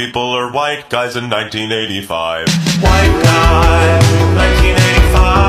people are white guys in 1985. White guy, 1985.